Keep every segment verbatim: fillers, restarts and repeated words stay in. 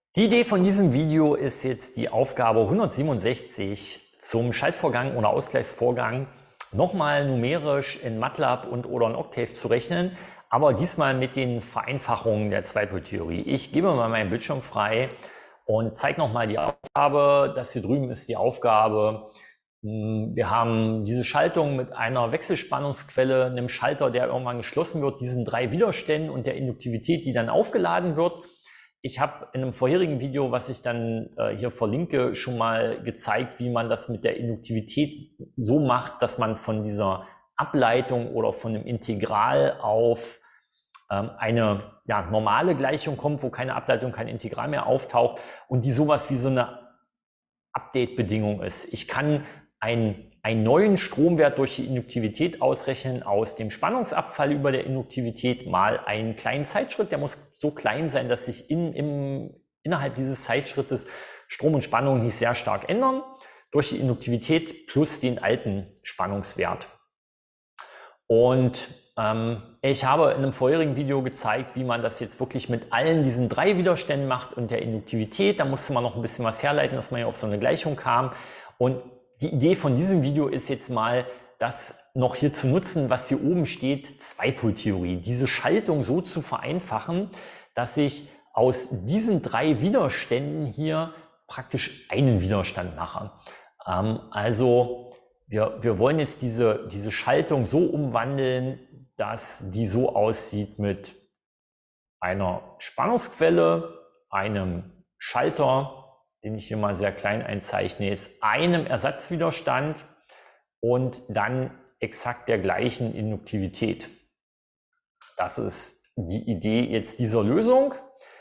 Die Idee von diesem Video ist jetzt die Aufgabe hundertsiebenundsechzig zum Schaltvorgang oder Ausgleichsvorgang nochmal numerisch in MATLAB und oder in Octave zu rechnen, aber diesmal mit den Vereinfachungen der Zweipoltheorie. Ich gebe mal meinen Bildschirm frei und zeige nochmal die Aufgabe. Das hier drüben ist die Aufgabe. Wir haben diese Schaltung mit einer Wechselspannungsquelle, einem Schalter, der irgendwann geschlossen wird, diesen drei Widerständen und der Induktivität, die dann aufgeladen wird. Ich habe in einem vorherigen Video, was ich dann äh, hier verlinke, schon mal gezeigt, wie man das mit der Induktivität so macht, dass man von dieser Ableitung oder von einem Integral auf ähm, eine ja, normale Gleichung kommt, wo keine Ableitung, kein Integral mehr auftaucht und die sowas wie so eine Update-Bedingung ist. Ich kann einen, einen neuen Stromwert durch die Induktivität ausrechnen aus dem Spannungsabfall über der Induktivität mal einen kleinen Zeitschritt. Der muss so klein sein, dass sich in, im, innerhalb dieses Zeitschrittes Strom und Spannung nicht sehr stark ändern durch die Induktivität plus den alten Spannungswert. Und ähm, ich habe in einem vorherigen Video gezeigt, wie man das jetzt wirklich mit allen diesen drei Widerständen macht und der Induktivität. Da musste man noch ein bisschen was herleiten, dass man hier auf so eine Gleichung kam. Und die Idee von diesem Video ist jetzt mal, das noch hier zu nutzen, was hier oben steht, Zweipoltheorie. Diese Schaltung so zu vereinfachen, dass ich aus diesen drei Widerständen hier praktisch einen Widerstand mache. Ähm, also wir, wir wollen jetzt diese, diese Schaltung so umwandeln, dass die so aussieht mit einer Spannungsquelle, einem Schalter, den ich hier mal sehr klein einzeichne, ist einem Ersatzwiderstand und dann exakt der gleichen Induktivität. Das ist die Idee jetzt dieser Lösung.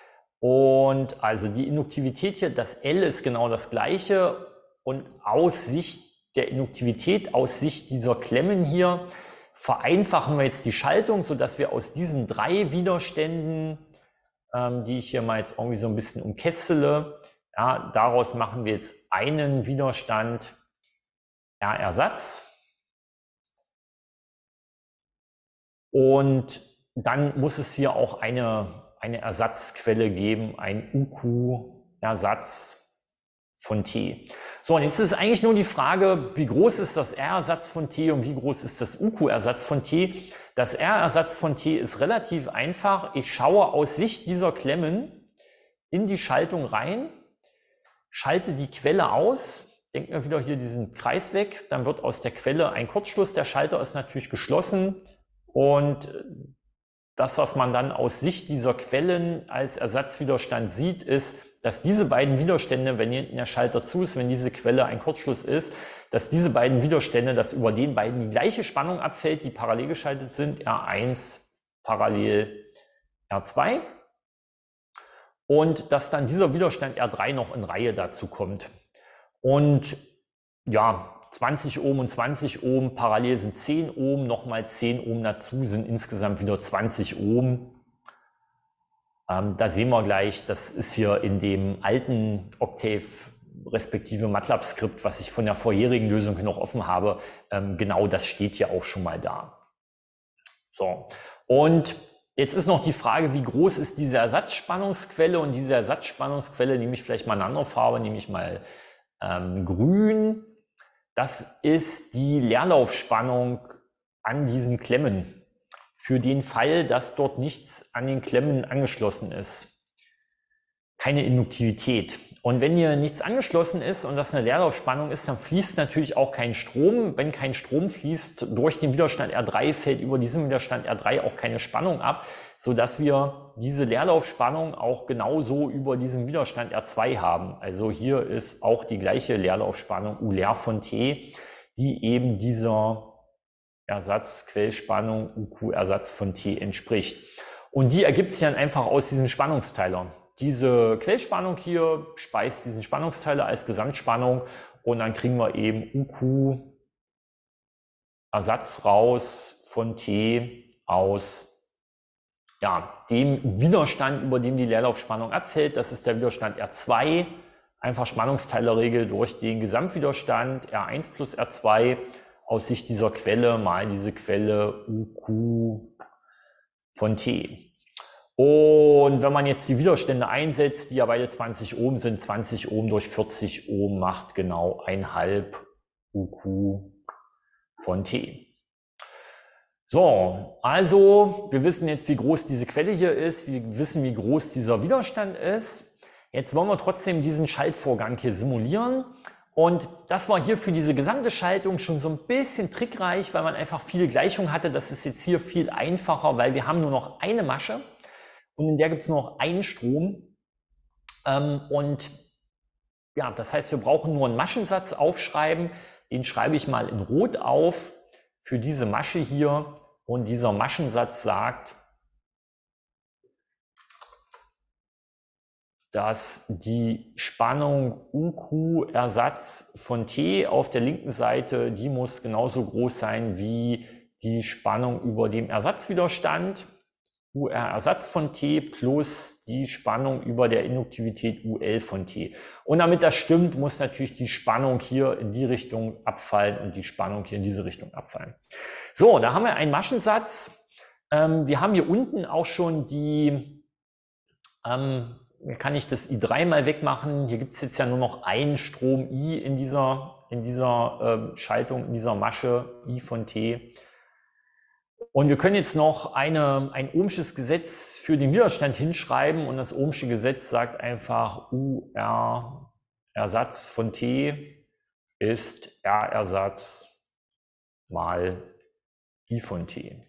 Und also die Induktivität hier, das L ist genau das gleiche und aus Sicht der Induktivität, aus Sicht dieser Klemmen hier, vereinfachen wir jetzt die Schaltung, sodass wir aus diesen drei Widerständen, ähm, die ich hier mal jetzt irgendwie so ein bisschen umkästele, ja, daraus machen wir jetzt einen Widerstand R-Ersatz. Und dann muss es hier auch eine, eine Ersatzquelle geben, ein U Q-Ersatz von T. So, und jetzt ist eigentlich nur die Frage, wie groß ist das R-Ersatz von T und wie groß ist das U Q-Ersatz von T? Das R-Ersatz von T ist relativ einfach. Ich schaue aus Sicht dieser Klemmen in die Schaltung rein, schalte die Quelle aus, denkt mir wieder hier diesen Kreis weg, dann wird aus der Quelle ein Kurzschluss, der Schalter ist natürlich geschlossen und das, was man dann aus Sicht dieser Quellen als Ersatzwiderstand sieht, ist, dass diese beiden Widerstände, wenn hier der Schalter zu ist, wenn diese Quelle ein Kurzschluss ist, dass diese beiden Widerstände, dass über den beiden die gleiche Spannung abfällt, die parallel geschaltet sind, R eins parallel R zwei. Und dass dann dieser Widerstand R drei noch in Reihe dazu kommt. Und ja, zwanzig Ohm und zwanzig Ohm, parallel sind zehn Ohm, nochmal zehn Ohm dazu, sind insgesamt wieder zwanzig Ohm. Ähm, da sehen wir gleich, das ist hier in dem alten Octave respektive MATLAB-Skript, was ich von der vorherigen Lösung noch offen habe, ähm, genau das steht hier auch schon mal da. So, und jetzt ist noch die Frage, wie groß ist diese Ersatzspannungsquelle, und diese Ersatzspannungsquelle nehme ich vielleicht mal eine andere Farbe, nehme ich mal ähm, grün. Das ist die Leerlaufspannung an diesen Klemmen für den Fall, dass dort nichts an den Klemmen angeschlossen ist. Keine Induktivität. Und wenn hier nichts angeschlossen ist und das eine Leerlaufspannung ist, dann fließt natürlich auch kein Strom. Wenn kein Strom fließt, durch den Widerstand R drei fällt über diesen Widerstand R drei auch keine Spannung ab, sodass wir diese Leerlaufspannung auch genauso über diesen Widerstand R zwei haben. Also hier ist auch die gleiche Leerlaufspannung U leer von T, die eben dieser Ersatzquellspannung U Q-Ersatz von T entspricht. Und die ergibt sich dann einfach aus diesen Spannungsteilern. Diese Quellspannung hier speist diesen Spannungsteiler als Gesamtspannung und dann kriegen wir eben U Q-Ersatz raus von T aus ja, dem Widerstand, über dem die Leerlaufspannung abfällt. Das ist der Widerstand R zwei, einfach Spannungsteilerregel durch den Gesamtwiderstand R eins plus R zwei aus Sicht dieser Quelle mal diese Quelle U Q von T. Und wenn man jetzt die Widerstände einsetzt, die ja beide zwanzig Ohm sind, zwanzig Ohm durch vierzig Ohm macht genau ein halb U Q von T. So, also wir wissen jetzt, wie groß diese Quelle hier ist, wir wissen, wie groß dieser Widerstand ist. Jetzt wollen wir trotzdem diesen Schaltvorgang hier simulieren. Und das war hier für diese gesamte Schaltung schon so ein bisschen trickreich, weil man einfach viele Gleichungen hatte. Das ist jetzt hier viel einfacher, weil wir haben nur noch eine Masche und in der gibt es nur noch einen Strom. Ähm, und ja, das heißt, wir brauchen nur einen Maschensatz aufschreiben. Den schreibe ich mal in Rot auf für diese Masche hier. Und dieser Maschensatz sagt, dass die Spannung U Q Ersatz von T auf der linken Seite, die muss genauso groß sein wie die Spannung über dem Ersatzwiderstand, U R Ersatz von T plus die Spannung über der Induktivität U L von T. Und damit das stimmt, muss natürlich die Spannung hier in die Richtung abfallen und die Spannung hier in diese Richtung abfallen. So, da haben wir einen Maschensatz. Ähm, wir haben hier unten auch schon die, ähm, kann ich das I drei mal wegmachen. Hier gibt es jetzt ja nur noch einen Strom I in dieser, in dieser äh, Schaltung, in dieser Masche I von T. Und wir können jetzt noch eine, ein ohmsches Gesetz für den Widerstand hinschreiben und das ohmsche Gesetz sagt einfach U R Ersatz von T ist R Ersatz mal I von T.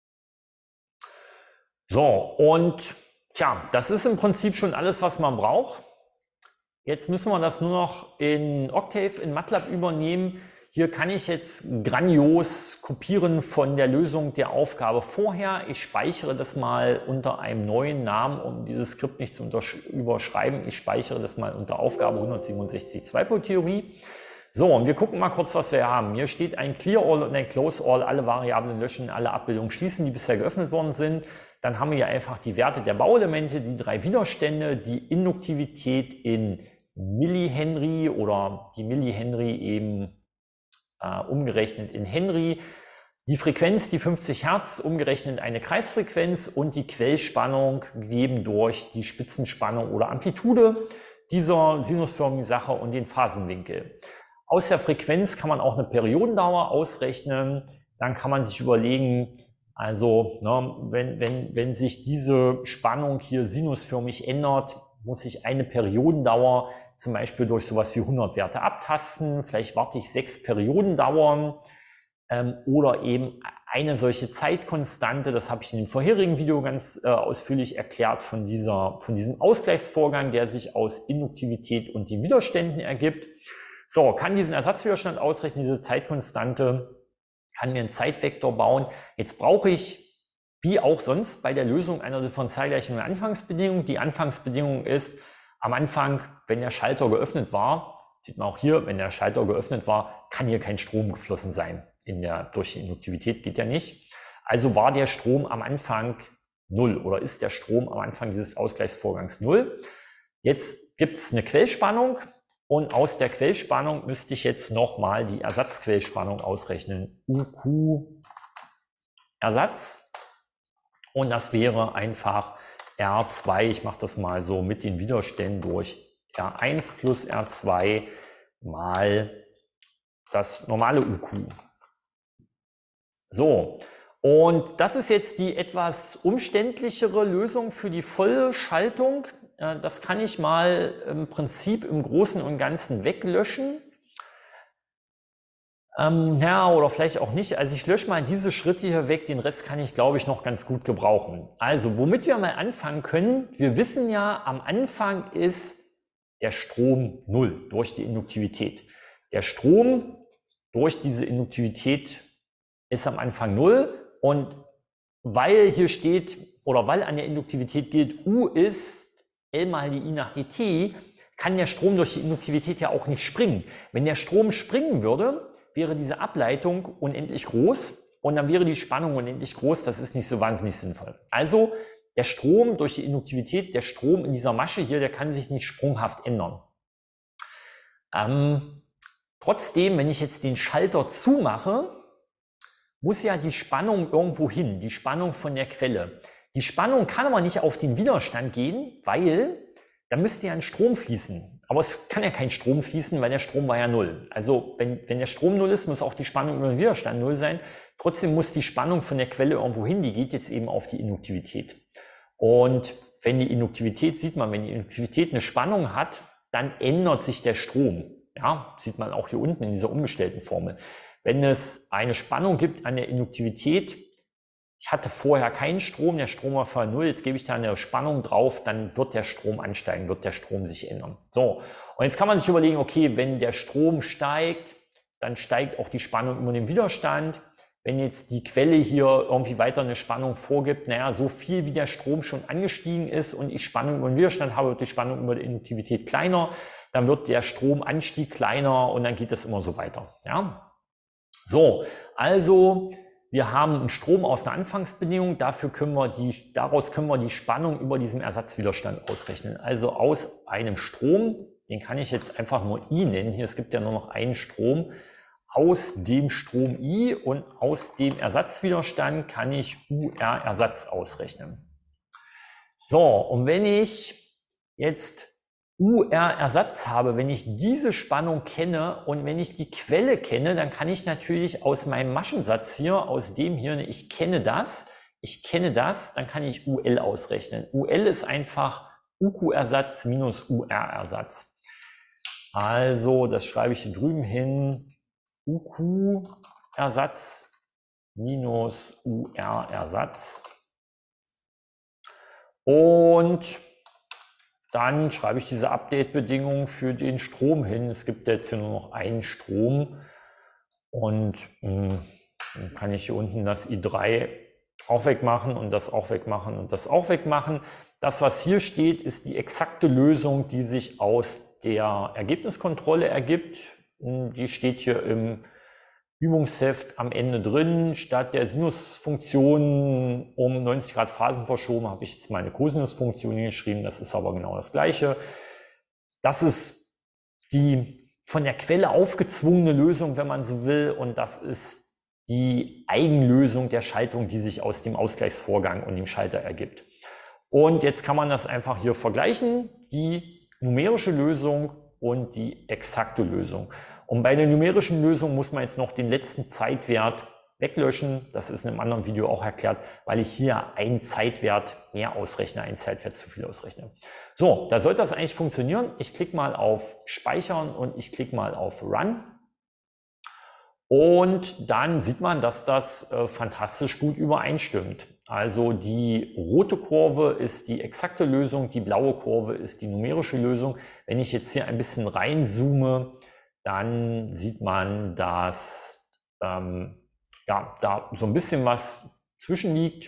So, und tja, das ist im Prinzip schon alles, was man braucht. Jetzt müssen wir das nur noch in Octave, in MATLAB übernehmen. Hier kann ich jetzt grandios kopieren von der Lösung der Aufgabe vorher. Ich speichere das mal unter einem neuen Namen, um dieses Skript nicht zu überschreiben. Ich speichere das mal unter Aufgabe hundertsiebenundsechzig Zweipol-Theorie. So, und wir gucken mal kurz, was wir hier haben. Hier steht ein Clear All und ein Close All. Alle Variablen löschen, alle Abbildungen schließen, die bisher geöffnet worden sind. Dann haben wir hier einfach die Werte der Bauelemente, die drei Widerstände, die Induktivität in Millihenry oder die Millihenry eben äh, umgerechnet in Henry, die Frequenz, die fünfzig Hertz, umgerechnet eine Kreisfrequenz und die Quellspannung gegeben durch die Spitzenspannung oder Amplitude dieser sinusförmigen Sache und den Phasenwinkel. Aus der Frequenz kann man auch eine Periodendauer ausrechnen. Dann kann man sich überlegen, also ne, wenn, wenn, wenn sich diese Spannung hier sinusförmig ändert, muss ich eine Periodendauer zum Beispiel durch sowas wie hundert Werte abtasten. Vielleicht warte ich sechs Periodendauern ähm, oder eben eine solche Zeitkonstante. Das habe ich in dem vorherigen Video ganz äh, ausführlich erklärt von, dieser, von diesem Ausgleichsvorgang, der sich aus Induktivität und den Widerständen ergibt. So, kann diesen Ersatzwiderstand ausrechnen, diese Zeitkonstante, kann mir einen Zeitvektor bauen. Jetzt brauche ich, wie auch sonst bei der Lösung einer Differentialgleichung, eine Anfangsbedingung. Die Anfangsbedingung ist, am Anfang, wenn der Schalter geöffnet war, sieht man auch hier, wenn der Schalter geöffnet war, kann hier kein Strom geflossen sein. In der, durch die Induktivität geht ja nicht. Also war der Strom am Anfang null oder ist der Strom am Anfang dieses Ausgleichsvorgangs null. Jetzt gibt es eine Quellspannung. Und aus der Quellspannung müsste ich jetzt nochmal die Ersatzquellspannung ausrechnen. U Q Ersatz. Und das wäre einfach R zwei. Ich mache das mal so mit den Widerständen durch R eins plus R zwei mal das normale U Q. So, und das ist jetzt die etwas umständlichere Lösung für die volle Schaltung. Das kann ich mal im Prinzip im Großen und Ganzen weglöschen. Ähm, ja, oder vielleicht auch nicht. Also ich lösche mal diese Schritte hier weg. Den Rest kann ich, glaube ich, noch ganz gut gebrauchen. Also, womit wir mal anfangen können. Wir wissen ja, am Anfang ist der Strom null durch die Induktivität. Der Strom durch diese Induktivität ist am Anfang null. Und weil hier steht, oder weil an der Induktivität gilt, U ist L mal die I nach dt, kann der Strom durch die Induktivität ja auch nicht springen. Wenn der Strom springen würde, wäre diese Ableitung unendlich groß und dann wäre die Spannung unendlich groß. Das ist nicht so wahnsinnig sinnvoll. Also der Strom durch die Induktivität, der Strom in dieser Masche hier, der kann sich nicht sprunghaft ändern. Ähm, trotzdem, wenn ich jetzt den Schalter zumache, muss ja die Spannung irgendwo hin, die Spannung von der Quelle. Die Spannung kann aber nicht auf den Widerstand gehen, weil da müsste ja ein Strom fließen. Aber es kann ja kein Strom fließen, weil der Strom war ja null. Also wenn, wenn der Strom null ist, muss auch die Spannung über den Widerstand null sein. Trotzdem muss die Spannung von der Quelle irgendwo hin, die geht jetzt eben auf die Induktivität. Und wenn die Induktivität, sieht man, wenn die Induktivität eine Spannung hat, dann ändert sich der Strom. Ja, sieht man auch hier unten in dieser umgestellten Formel. Wenn es eine Spannung gibt an der Induktivität, ich hatte vorher keinen Strom, der Strom war vorher null, jetzt gebe ich da eine Spannung drauf, dann wird der Strom ansteigen, wird der Strom sich ändern. So, und jetzt kann man sich überlegen, okay, wenn der Strom steigt, dann steigt auch die Spannung über den Widerstand. Wenn jetzt die Quelle hier irgendwie weiter eine Spannung vorgibt, naja, so viel wie der Strom schon angestiegen ist und ich Spannung über den Widerstand habe, wird die Spannung über die Induktivität kleiner, dann wird der Stromanstieg kleiner und dann geht das immer so weiter. Ja? So, also wir haben einen Strom aus einer Anfangsbedingung, dafür können wir die, daraus können wir die Spannung über diesem Ersatzwiderstand ausrechnen. Also aus einem Strom, den kann ich jetzt einfach nur I nennen, hier es gibt ja nur noch einen Strom, aus dem Strom I und aus dem Ersatzwiderstand kann ich U R-Ersatz ausrechnen. So, und wenn ich jetzt U R-Ersatz habe, wenn ich diese Spannung kenne und wenn ich die Quelle kenne, dann kann ich natürlich aus meinem Maschensatz hier, aus dem hier, ich kenne das, ich kenne das, dann kann ich U L ausrechnen. U L ist einfach U Q-Ersatz minus U R-Ersatz. Also, das schreibe ich hier drüben hin. U Q-Ersatz minus U R-Ersatz. Und dann schreibe ich diese Update-Bedingung für den Strom hin. Es gibt jetzt hier nur noch einen Strom. Und mh, dann kann ich hier unten das I drei auch wegmachen und das auch wegmachen und das auch wegmachen. Das, was hier steht, ist die exakte Lösung, die sich aus der Ergebniskontrolle ergibt. Die steht hier im Übungsheft am Ende drin. Statt der Sinusfunktion um neunzig Grad Phasen verschoben, habe ich jetzt meine Cosinusfunktion geschrieben. Das ist aber genau das Gleiche. Das ist die von der Quelle aufgezwungene Lösung, wenn man so will. Und das ist die Eigenlösung der Schaltung, die sich aus dem Ausgleichsvorgang und dem Schalter ergibt. Und jetzt kann man das einfach hier vergleichen. Die numerische Lösung und die exakte Lösung. Und bei der numerischen Lösung muss man jetzt noch den letzten Zeitwert weglöschen. Das ist in einem anderen Video auch erklärt, weil ich hier einen Zeitwert mehr ausrechne, einen Zeitwert zu viel ausrechne. So, da sollte das eigentlich funktionieren. Ich klicke mal auf Speichern und ich klicke mal auf Run. Und dann sieht man, dass das äh, fantastisch gut übereinstimmt. Also die rote Kurve ist die exakte Lösung, die blaue Kurve ist die numerische Lösung. Wenn ich jetzt hier ein bisschen reinzoome, dann sieht man, dass ähm, ja, da so ein bisschen was zwischen liegt.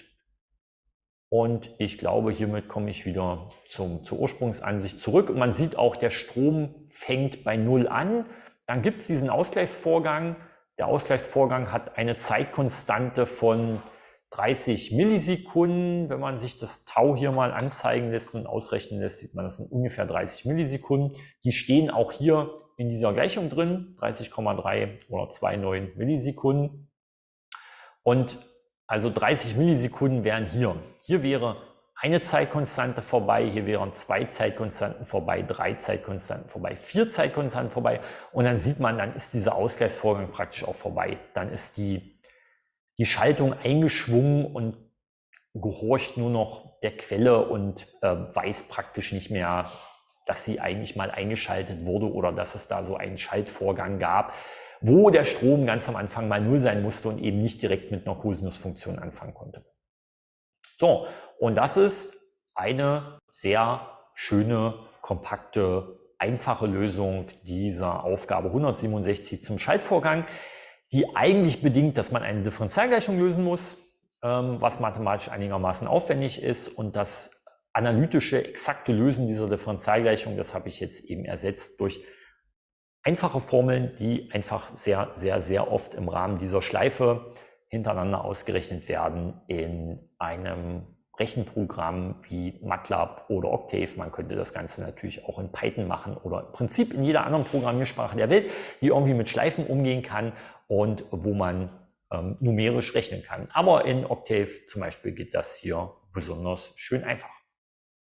Und ich glaube, hiermit komme ich wieder zum, zur Ursprungsansicht zurück. Und man sieht auch, der Strom fängt bei null an. Dann gibt es diesen Ausgleichsvorgang. Der Ausgleichsvorgang hat eine Zeitkonstante von dreißig Millisekunden. Wenn man sich das Tau hier mal anzeigen lässt und ausrechnen lässt, sieht man, das sind ungefähr dreißig Millisekunden. Die stehen auch hier in dieser Gleichung drin, dreißig Komma drei oder neunundzwanzig Millisekunden. Und also dreißig Millisekunden wären hier. Hier wäre eine Zeitkonstante vorbei, hier wären zwei Zeitkonstanten vorbei, drei Zeitkonstanten vorbei, vier Zeitkonstanten vorbei. Und dann sieht man, dann ist dieser Ausgleichsvorgang praktisch auch vorbei. Dann ist die, die Schaltung eingeschwungen und gehorcht nur noch der Quelle und äh, weiß praktisch nicht mehr, dass sie eigentlich mal eingeschaltet wurde oder dass es da so einen Schaltvorgang gab, wo der Strom ganz am Anfang mal null sein musste und eben nicht direkt mit einer Cosinusfunktion anfangen konnte. So, und das ist eine sehr schöne, kompakte, einfache Lösung dieser Aufgabe hundertsiebenundsechzig zum Schaltvorgang, die eigentlich bedingt, dass man eine Differentialgleichung lösen muss, ähm, was mathematisch einigermaßen aufwendig ist, und das analytische, exakte Lösen dieser Differentialgleichung, das habe ich jetzt eben ersetzt durch einfache Formeln, die einfach sehr, sehr, sehr oft im Rahmen dieser Schleife hintereinander ausgerechnet werden in einem Rechenprogramm wie MATLAB oder Octave. Man könnte das Ganze natürlich auch in Python machen oder im Prinzip in jeder anderen Programmiersprache der Welt, die irgendwie mit Schleifen umgehen kann und wo man ähm, numerisch rechnen kann. Aber in Octave zum Beispiel geht das hier besonders schön einfach.